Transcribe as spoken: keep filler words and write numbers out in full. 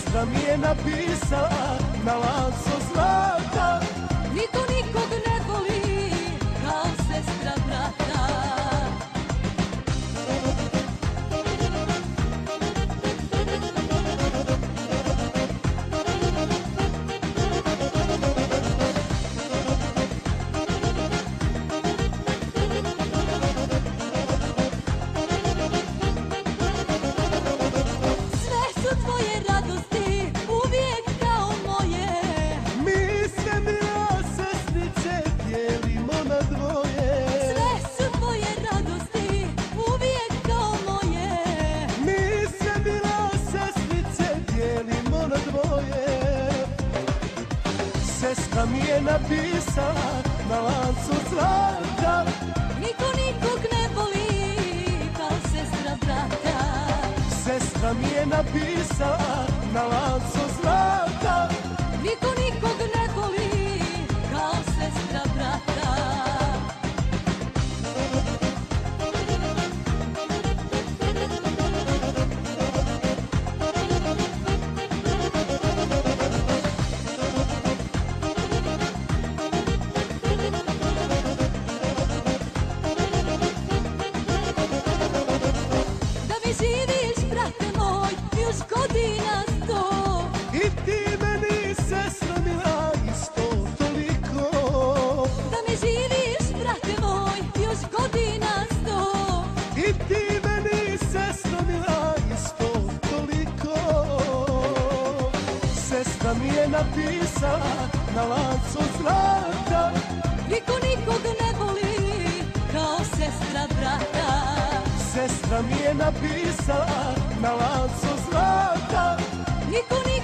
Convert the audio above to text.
Sestra mi je napisala na lancu zlata. Niko nikog ne voli kao sestra brata. Sestra mi je napisala na lancu zlata. Niko nikog ne voli kao sestra brata. Sestra mi je napisala na lancu zlata. Niko nikog ne voli kao sestra brata. Živiš, brate moj, još godina sto. I ti meni, sestra mila, isto toliko. Da mi živiš, brate moj, još godina sto. I ti meni, sestra mila, isto toliko. Sestra mi je napisala na lancu zlata. Niko nikog ne voli kao sestra brata. Sestra mi je napisala na lancu zlata. Niko